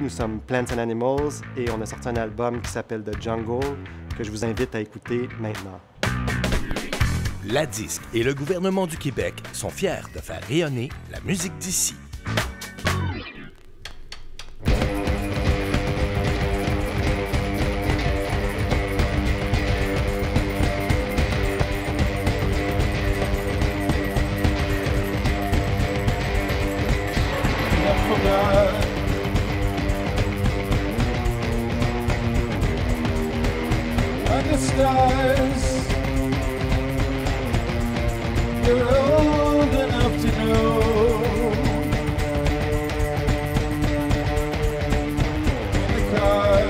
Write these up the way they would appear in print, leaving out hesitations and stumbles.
nous sommes Plants and Animals et on a sorti un album qui s'appelle The Jungle que je vous invite à écouter maintenant. La Disque et le gouvernement du Québec sont fiers de faire rayonner la musique d'ici. The stars, you're old enough to know. In the car,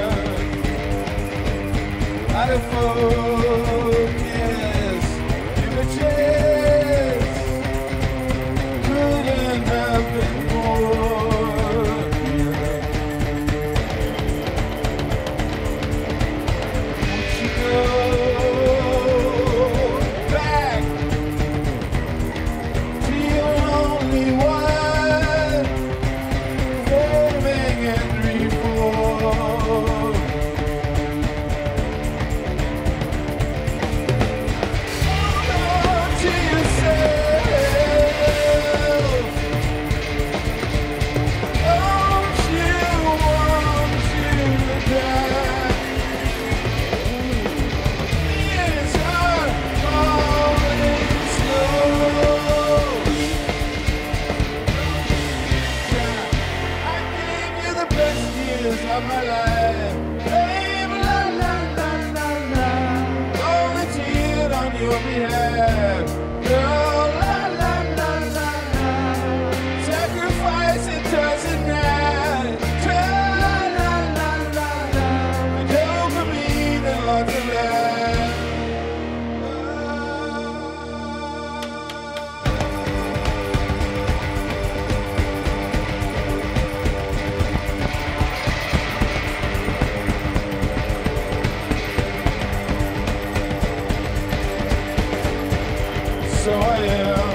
out of focus, images couldn't have been more clear. Back to your only one, forming and reform. Hold on to yourself. Don't you want to die? Years are falling slow. I gave you the best years of my life, babe. La la la la la. Volunteered on your behalf, girl. La la la la la. Sacrifice it doesn't matter. La la la la la. And dopamine and lots of love. So I am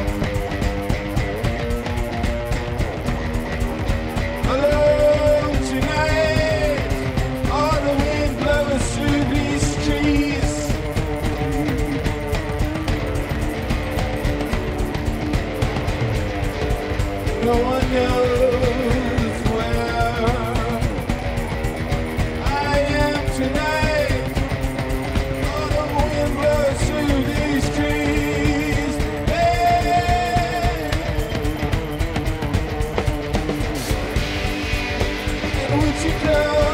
alone tonight. All the wind blows through these trees. No one knows where I am tonight. All the wind blows through these trees. Hey. And would you go?